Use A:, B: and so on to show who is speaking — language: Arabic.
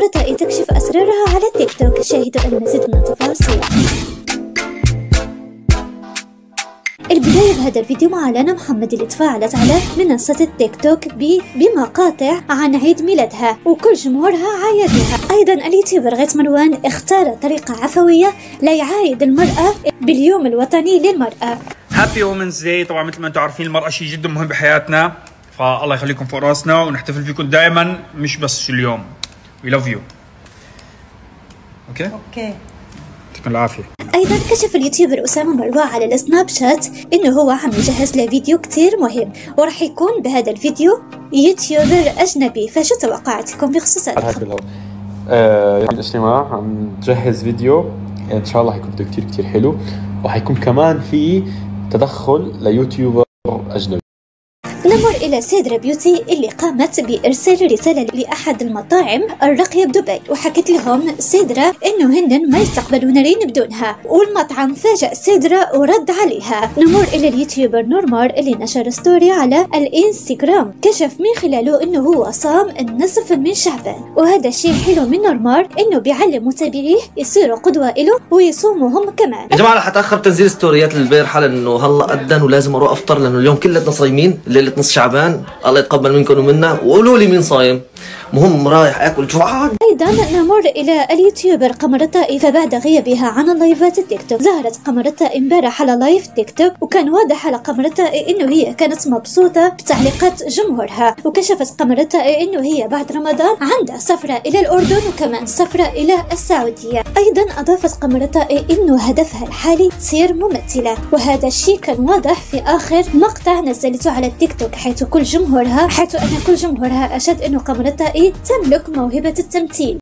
A: قمر طائي تكشف أسرارها على التيك توك. شاهدوا المزيد من التفاصيل. البداية بهذا الفيديو مع لانا محمد اللي تفاعلت على منصة التيك توك بمقاطع عن عيد ميلادها وكل جمهورها عايدها. أيضا اليوتيوبر غيث مروان اختار طريقة عفوية ليعايد المرأة باليوم الوطني للمرأة.
B: هابي وومنز داي. طبعا مثل ما انتم عارفين المرأة شيء جدا مهم بحياتنا، فالله يخليكم فوق راسنا ونحتفل فيكم دائما مش بس اليوم. وي لاف يو. اوكي؟ يعطيكم العافية.
A: أيضا كشف اليوتيوبر أسامة مروة على السناب شات إنه هو عم يجهز لفيديو كتير مهم وراح يكون بهذا الفيديو يوتيوبر أجنبي. فشو توقعاتكم بخصوص هذا الخبر؟
C: الاجتماع عم نجهز فيديو إن شاء الله حيكون فيديو كتير حلو، وحيكون كمان في تدخل ليوتيوبر أجنبي.
A: نمر إلى سيدرا بيوتي اللي قامت بإرسال رسالة لأحد المطاعم الراقية بدبي، وحكت لهم سيدرا إنه هن ما يستقبلون رين بدونها، والمطعم فاجأ سيدرا ورد عليها. نمر إلى اليوتيوبر نورمار اللي نشر ستوري على الانستغرام كشف من خلاله إنه هو صام النصف من شعبان، وهذا الشيء حلو من نورمار إنه بيعلم متابعيه يصيروا قدوة له ويصوموا هم كمان.
D: يا جماعة رح أتأخر تنزيل ستوريات البارحة لأنه هلا أذن ولازم أروح أفطر، لأنه اليوم كلنا صايمين ليلة نص شعبان. الله يتقبل منكم ومنا، وقولوا لي مين صايم. مهم رايح اكل جوعان.
A: ايضا نمر الى اليوتيوبر قمر طائي، فبعد غيابها عن اللايفات التيك توك ظهرت قمر طائي امبارح على لايف تيك توك، وكان واضح على قمر طائي انه هي كانت مبسوطه بتعليقات جمهورها. وكشفت قمر طائي انه هي بعد رمضان عندها سفره الى الاردن وكمان سفره الى السعوديه. ايضا اضافت قمر طائي انه هدفها الحالي تصير ممثله، وهذا الشيء كان واضح في اخر مقطع نزلته على التيك توك، حيث ان كل جمهورها اشاد انه قمر طائي تملك موهبة التمثيل.